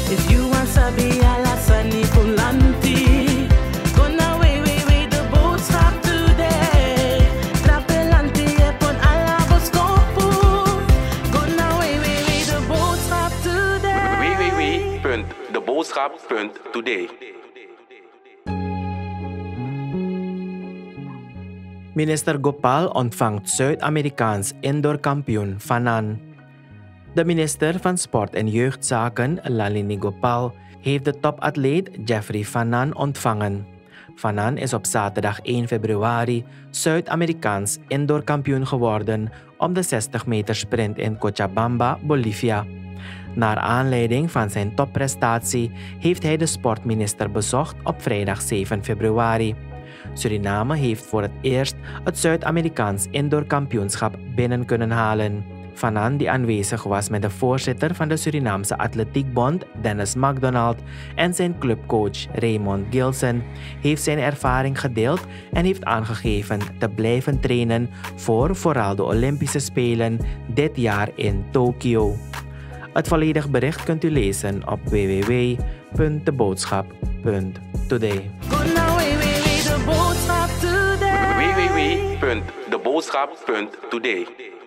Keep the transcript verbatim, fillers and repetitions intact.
If you want sabi alasani pulanti, gonna way way way the boodschap today. Trapelanti epon alaboskopu, gonna way way way the boodschap today. w w w punt de boodschap punt today. Minister Gopal ontvangt Zuid-Amerikaans indoorkampioen Fanan. De minister van Sport en Jeugdzaken, Lalini Gopal, heeft de topatleet Jeffrey Fanan ontvangen. Fanan is op zaterdag één februari Zuid-Amerikaans indoorkampioen geworden op de zestig meter sprint in Cochabamba, Bolivia. Naar aanleiding van zijn topprestatie heeft hij de sportminister bezocht op vrijdag zeven februari. Suriname heeft voor het eerst het Zuid-Amerikaans indoorkampioenschap binnen kunnen halen. Fanan, die aanwezig was met de voorzitter van de Surinaamse Atletiekbond, Dennis McDonald, en zijn clubcoach Raymond Gilson, heeft zijn ervaring gedeeld en heeft aangegeven te blijven trainen voor vooral de Olympische Spelen dit jaar in Tokio. Het volledig bericht kunt u lezen op w w w punt de boodschap punt today. The boodschap today. w w w punt de boodschap punt today.